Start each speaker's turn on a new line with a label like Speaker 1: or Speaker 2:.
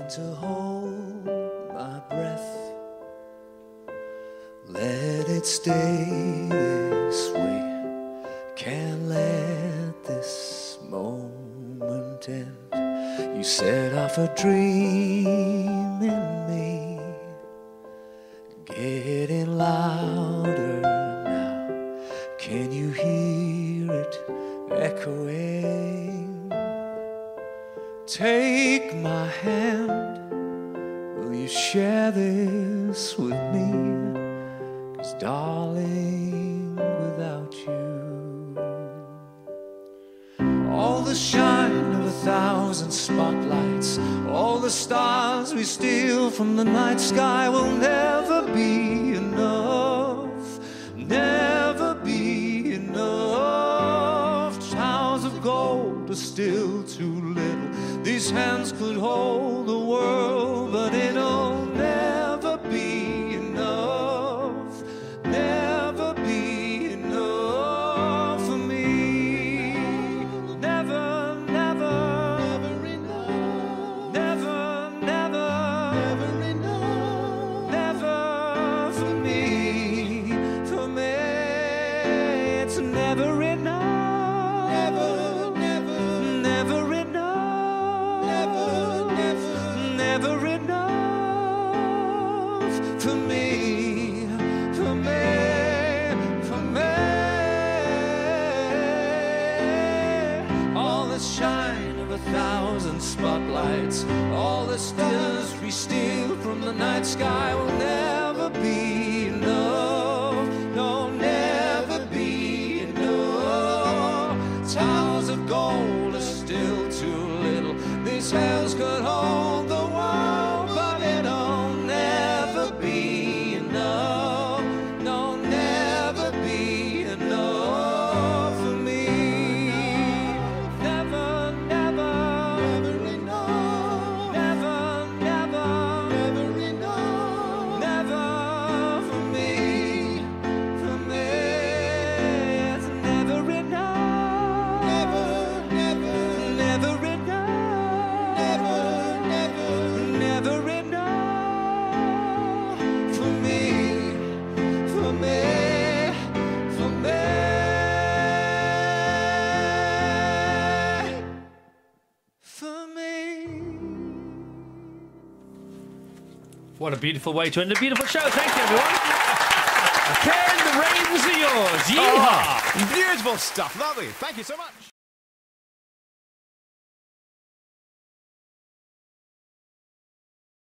Speaker 1: to hold my breath. Let it stay this way. Can't let this moment end. You set off a dream in me, getting louder now. Can you hear it echoing? Take my hand, will you share this with me? 'Cause darling, without you, all the shine of 1,000 spotlights, all the stars we steal from the night sky will never be enough, never be enough. Towers of gold are still too little. These hands could hold the world, but it'll never be enough, never be enough for me. Never, never, never enough. Never, never, never enough. Never for me, for me. It's never enough. Never, never, never enough. Never, never, never enough for me, for me, for me. All the shine of 1,000 spotlights, all the stars we steal from the night sky will never be enough. No, never be enough. Towers of gold are still too little. These hands could hold the world, but it'll never be enough. No, never be enough for me. Never, never, never enough. Never, never, never enough. Never for me, for me. It's never enough. Never, never, never enough. Never, never, never enough for me, for me, for me. For me.
Speaker 2: What a beautiful way to end a beautiful show. Thank you, everyone. Ken, the reins are yours. Yeehaw!
Speaker 3: Beautiful stuff, lovely. Thank you so much.